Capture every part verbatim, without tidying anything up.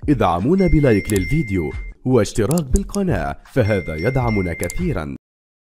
ادعمونا بلايك للفيديو واشتراك بالقناة فهذا يدعمنا كثيرا.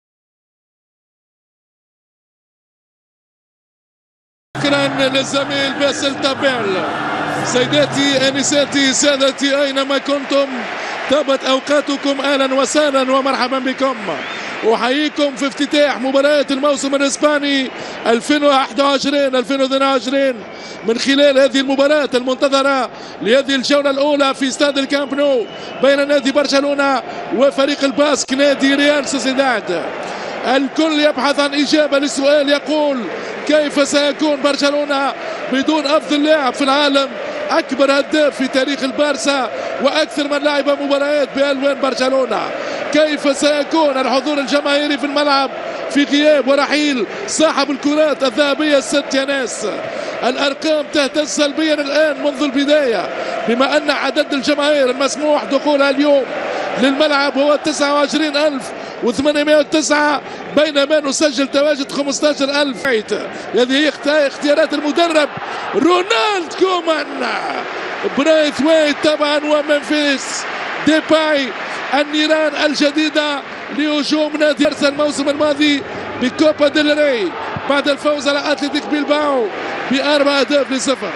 شكرا للزميل باسل تابيل. سيداتي انساتي سادتي اينما كنتم طابت اوقاتكم اهلا وسهلا ومرحبا بكم. احييكم في افتتاح مباريات الموسم الاسباني ألفين وواحد وعشرين ألفين واثنين وعشرين من خلال هذه المباراة المنتظرة لهذه الجولة الأولى في استاد الكامب نو بين نادي برشلونة وفريق الباسك نادي ريال سوسيداد. الكل يبحث عن إجابة للسؤال يقول كيف سيكون برشلونة بدون أفضل لاعب في العالم، أكبر هداف في تاريخ البارسا وأكثر من لعب مباريات بألوان برشلونة. كيف سيكون الحضور الجماهيري في الملعب في غياب ورحيل صاحب الكرات الذهبية الست يا ناس. الأرقام تهتز سلبيا الآن منذ البداية بما أن عدد الجماهير المسموح دخولها اليوم للملعب هو تسعة وعشرين ألف وثمانمائة وتسعة بينما نسجل تواجد خمسة عشر ألف. هذه هي اختيارات المدرب رونالد كومان. برايث وايت طبعا ومنفيس ديباي النيران الجديدة لهجوم نادي بارسا الموسم الماضي بكوبا ديل ري بعد الفوز على اتلتيك بيلباو بأربع أهداف لصفر.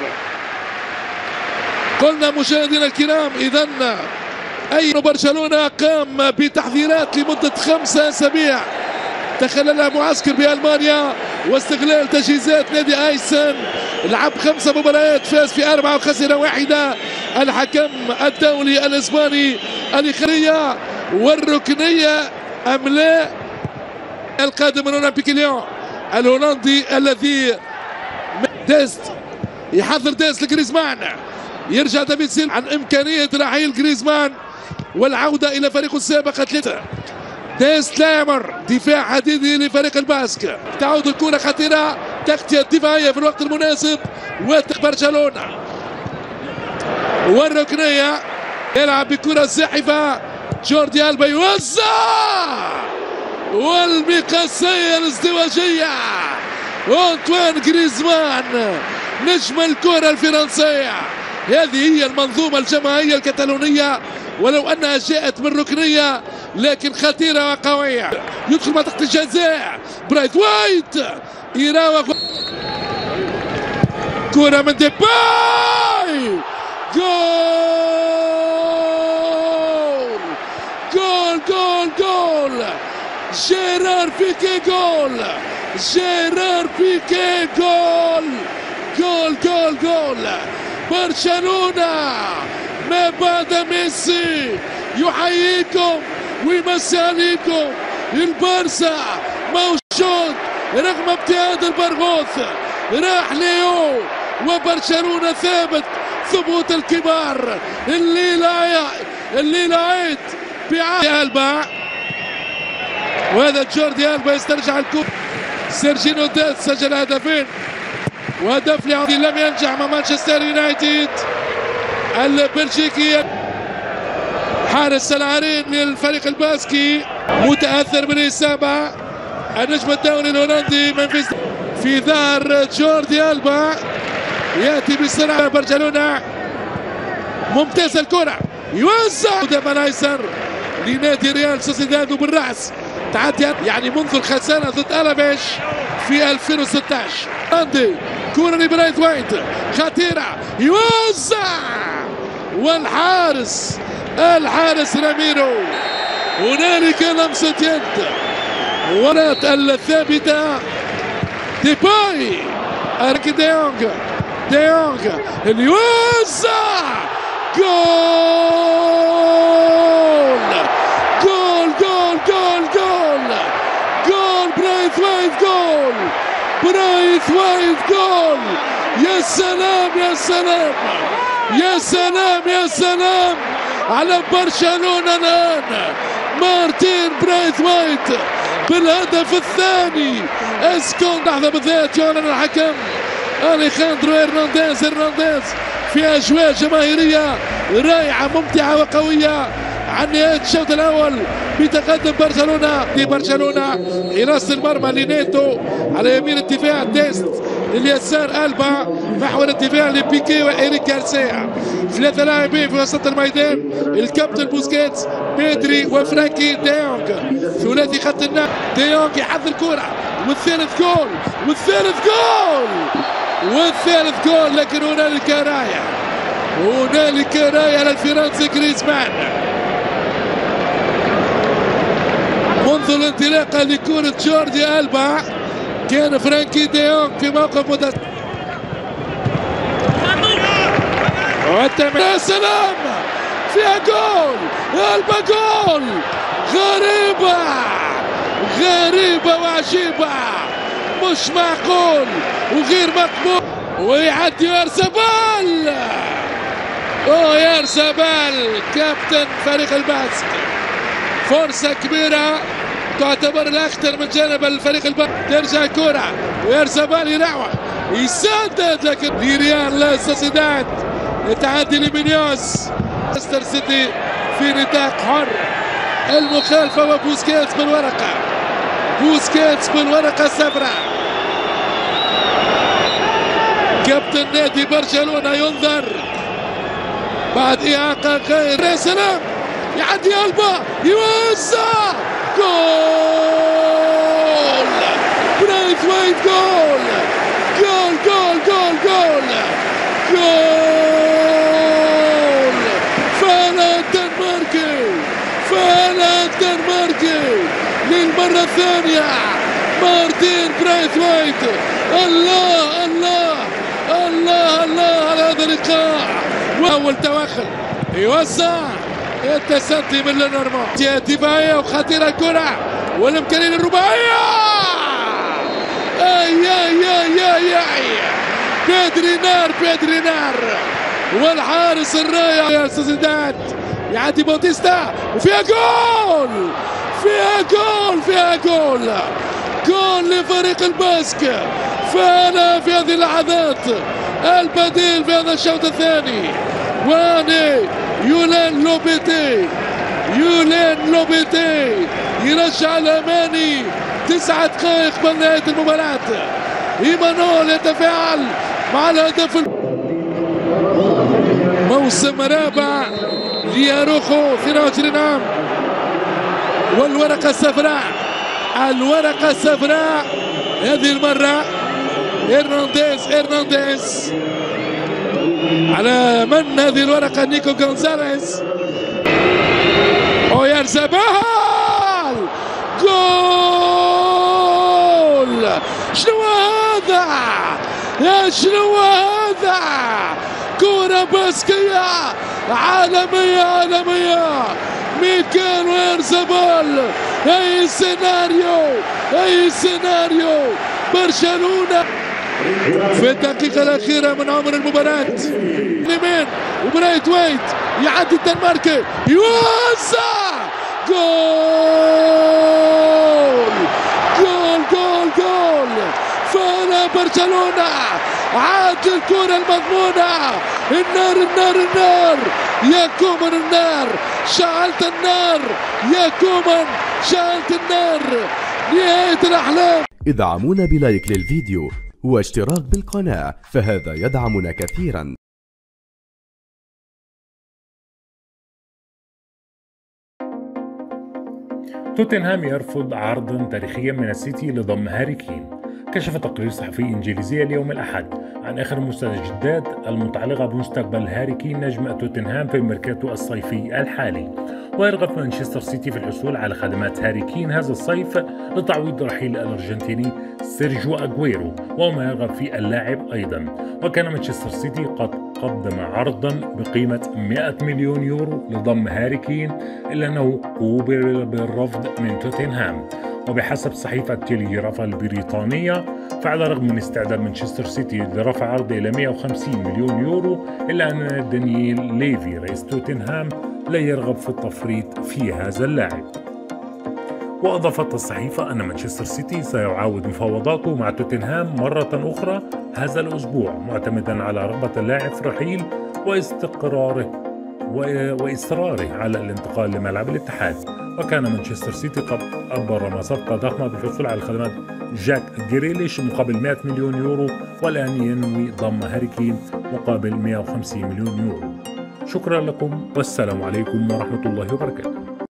قلنا مشاهدينا الكرام إذا أي برشلونة قام بتحضيرات لمدة خمسة أسابيع تخللها معسكر بألمانيا واستغلال تجهيزات نادي ايسن. لعب خمسة مباريات فاز في أربعة وخسر واحدة. الحكم الدولي الإسباني الإخرية والركنية أم لا؟ القادم من أولمبيك ليون الهولندي الذي ديست يحضر ديست لجريزمان. يرجع دافيد سيلفا عن إمكانية رحيل جريزمان والعودة إلى فريقه السابق أتلتيكو. ديست لا يمر دفاع حديدي لفريق الباسك. تعود الكرة خطيرة تغطية دفاعية في الوقت المناسب وبرشلونة والركنية يلعب بكرة زاحفة. جوردي ألبا يوزع والمقصية الازدواجية أنطوان جريزمان نجم الكرة الفرنسية. هذه هي المنظومة الجماعية الكتالونية ولو أنها جاءت من ركنية لكن خطيرة وقوية. يدخل منطقة الجزاء برايث وايت يراوغ كرة من ديباي جول جول جول جول جيرار بيكي جول جيرار بيكي جول جول جول جول برشلونة ما بعد ميسي يحييكم ويمسي عليكم. البارسا موجود رغم ابتعاد البرغوث راح ليو وبرشلونة ثابت ثبوت الكبار. الليلة الليلة عيد بعيد ألبا وهذا جوردي ألبا يسترجع الكرة. سيرجينو ديست سجل هدفين وهدف لعودي لم ينجح مع مانشستر يونايتد البلجيكي. حارس العرين للفريق الباسكي متاثر بالاصابه النجم الدولي الهولندي منفيس في ظهر جوردي ألبا ياتي بسرعه. برشلونه ممتاز الكره يوزع من ايسر لنادي ريال سوسيداد وبالراس تعدي يعني منذ الخساره ضد ألافيش في ألفين وستة عشر. راندي كره لبرايث وايت خطيره يوزع والحارس الحارس راميرو. هنالك لمسة يد ورات الثابتة ديباي أركي ديونغ ديونغ اللي يوزع جول جول جول جول جول جول برايث وايت جول برايث وايت جول. يا سلام يا سلام يا سلام يا سلام على برشلونة الآن. مارتين برايث وايت بالهدف الثاني. اسكون لحظة بالذات يعلن الحكم أليخاندرو هرنانديز هرنانديز في أجواء جماهيرية رائعة ممتعة وقوية عن نهاية الشوط الأول بتقدم برشلونة. برشلونة حراسة المرمى لينيتو على يمين الدفاع ديست اليسار ألبا محور الدفاع لبيكي وإيريك جارسيا. ثلاثة لاعبين في وسط الميدان، الكابتن بوسكيتس، بيدري وفرانكي ديونغ. ثلاثي خط النهائي. ديونغ يحضر الكرة والثالث جول والثالث جول والثالث جول. لكن هنالك راية، هنالك راية للفرنسي جريزمان منذ الانطلاقة لكرة جوردي ألبا. كان فرانكي ديونغ في موقف مدافع. يا سلام، فيها جول ألبا، جول غريبة غريبة وعجيبة، مش معقول وغير مقبول. ويعدي يارسابال، اوه يارسابال كابتن فريق الباسك. فرصة كبيرة تعتبر الأخطر من جانب الفريق الباسك. ترجع الكرة ويارسابال ينوع يسدد، لكن لريال سوسيداد التعدي لمينيوس. مانشستر سيتي في نطاق حر. المخالفة وبوسكيتس بالورقة، بوسكيتس بالورقة الصفراء. كابتن نادي برشلونة ينظر بعد إعاقة غير. يا سلام، يعدي ألبا يوزع، جول برايثويت، جول جول جول جول جول جول. فانا الدنماركي، فانا الدنماركي للمرة الثانية مارتين برايثويت. الله الله الله الله على هذا اللقاء. أول تواخل يوزع التسدي من لينارمو. دفاعية وخطيرة الكرة والإمكانية الرباعية. اي اي اي اي اي بيدري نار، بيدري نار. والحارس الرائع يا سوسيداد يعدي بوتيستا وفيها جول، فيها جول، فيها جول، جول لفريق الباسك. فانا في هذه اللحظات البديل في هذا الشوط الثاني واني يولان لوبيتي، يولان لوبيتي يرجع الاماني. تسعة دقائق قبل نهاية المباراة، ايمانول يتفاعل مع الهدف. موسم رابع لياروخو اثنين وعشرين عام. والورقة الصفراء، الورقة الصفراء هذه المرة هرنانديز، هرنانديز على من هذه الورقة؟ نيكو غونزاليز. ويارسابال، جول. شنو هذا؟ يا شنو هذا؟ كرة باسكية عالمية عالمية. ميكال ويارسابال، اي سيناريو، اي سيناريو. برشلونة في الدقيقة الأخيرة من عمر المباراة. اليمين وبرايثويت يعدي الدنماركي يوزع، جول جول جول جول. فانا برشلونة عاد الكرة المضمونة. النار النار النار يا كومان، النار شعلت النار يا كومان، شعلت النار. نهاية الأحلام. ادعمونا بلايك للفيديو واشتراك بالقناة، فهذا يدعمنا كثيرا. توتنهام يرفض عرضا تاريخيا من السيتي لضم هاري كين. كشف تقرير صحفي إنجليزي اليوم الأحد عن آخر المستجدات المتعلقة بمستقبل هاري كين نجم توتنهام في الميركاتو الصيفي الحالي. ويرغب مانشستر سيتي في الحصول على خدمات هاري كين هذا الصيف لتعويض رحيل الأرجنتيني سيرجيو أغويرو، وما يرغب في اللاعب أيضا. وكان مانشستر سيتي قد قدم عرضا بقيمة مئة مليون يورو لضم هاري كين، إلا أنه قوبل بالرفض من توتنهام. وبحسب صحيفة تيليغراف البريطانية، فعلى الرغم من استعداد مانشستر سيتي لرفع عرضه إلى مئة وخمسين مليون يورو، إلا أن دانييل ليفي رئيس توتنهام لا يرغب في التفريط في هذا اللاعب. وأضافت الصحيفة أن مانشستر سيتي سيعاود مفاوضاته مع توتنهام مرة أخرى هذا الأسبوع، معتمدا على رغبة اللاعب في الرحيل واستقراره وإصراره على الانتقال لملعب الاتحاد. وكان مانشستر سيتي قد أبرم صفقة ضخمة بالحصول على الخدمات جاك جريليش مقابل مئة مليون يورو، والآن ينوي ضم هاري كين مقابل مئة وخمسين مليون يورو. شكرا لكم والسلام عليكم ورحمة الله وبركاته.